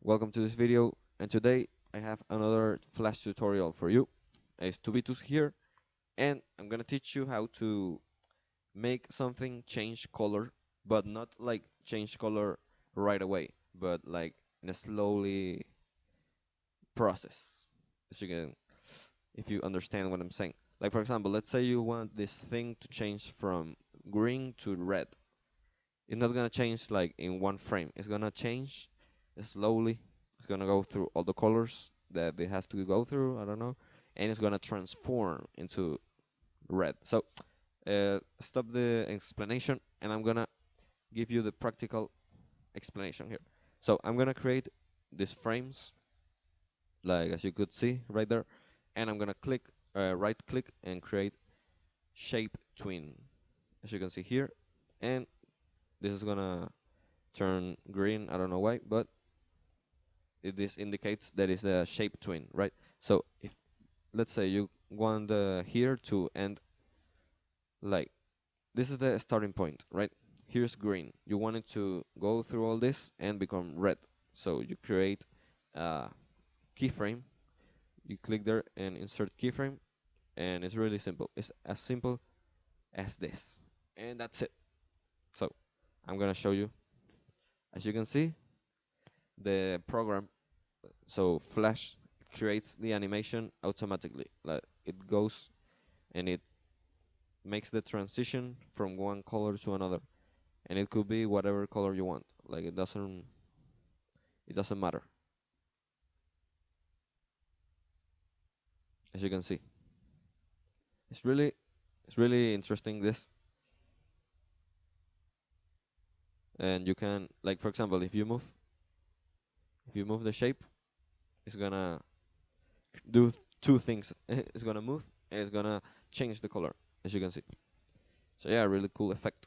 Welcome to this video, and today I have another Flash tutorial for you. It's 2v2 here, and I'm gonna teach you how to make something change color, but not like change color right away, but like in a slowly process. As you can, if you understand what I'm saying. Like for example, let's say you want this thing to change from green to red. It's not gonna change like in one frame. It's gonna change slowly. It's gonna go through all the colors that it has to go through. I don't know, and it's gonna transform into red. So stop the explanation, and I'm gonna give you the practical explanation here. So I'm gonna create these frames, like as you could see right there, and I'm gonna right click and create shape twin, as you can see here, and this is gonna turn green. I don't know why, but this indicates that it's a shape twin, right? So if let's say you want here to end like this is the starting point, right? Here's green. You want it to go through all this and become red. So you create a keyframe. You click there and insert keyframe, and it's really simple. It's as simple as this, and that's it. So I'm gonna show you. As you can see, the program, so Flash creates the animation automatically. Like it goes and it makes the transition from one color to another, and it could be whatever color you want. Like it doesn't matter. As you can see, it's really it's really interesting this. And you can, like for example, if you move the shape, it's gonna do two things. It's gonna move and it's gonna change the color, as you can see. So yeah, really cool effect.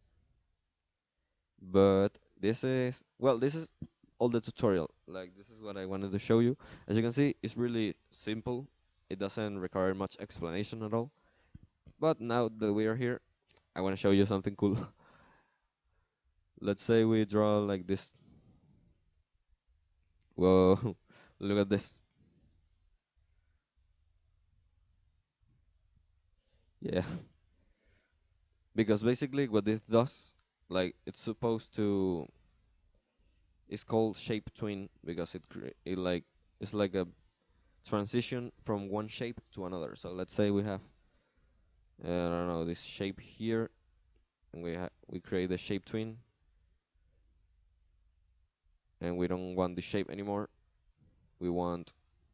But this is all the tutorial. Like this is what I wanted to show you. As you can see, it's really simple. It doesn't require much explanation at all. But now that we are here, I want to show you something cool. Let's say we draw like this. Whoa, look at this. Yeah, because basically what this does, like it's supposed to, it's called shape twin because it like it's like a transition from one shape to another. So let's say we have I don't know, this shape here, and we create a shape twin, and we don't want this shape anymore. We want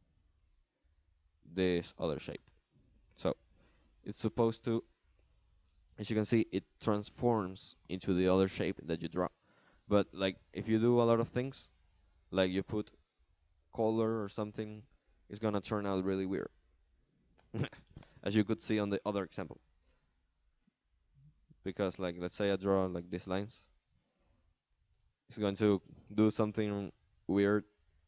this other shape. So it's supposed to, as you can see, it transforms into the other shape that you draw. But like if you do a lot of things, like you put color or something, it's gonna turn out really weird. As you could see on the other example. Because like let's say I draw like these lines, it's going to do something weird.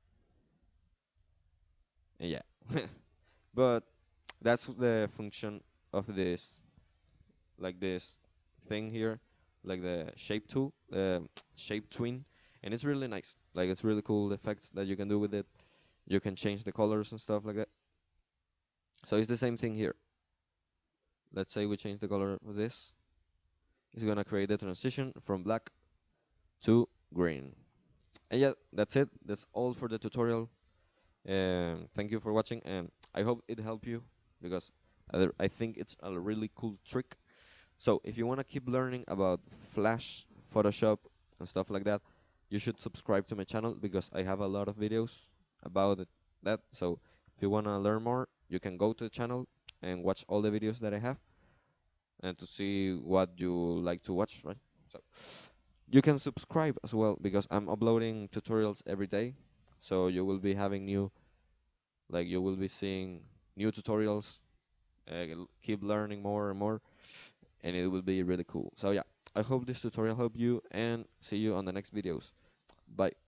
And yeah. But that's the function of this, like this thing here, like the shape tool, shape twin, and it's really nice. Like it's really cool effects that you can do with it. You can change the colors and stuff like that. So it's the same thing here. Let's say we change the color of this. It's gonna create the transition from black to green. And yeah, that's it. That's all for the tutorial. Thank you for watching, and I hope it helped you because I think it's a really cool trick. So if you want to keep learning about Flash, Photoshop, and stuff like that, you should subscribe to my channel because I have a lot of videos about that. So if you want to learn more, you can go to the channel and watch all the videos that I have and to see what you like to watch, right? So you can subscribe as well because I'm uploading tutorials every day. So you will be having you will be seeing new tutorials, keep learning more and more, and it will be really cool. So yeah, I hope this tutorial helped you, and see you on the next videos. Bye.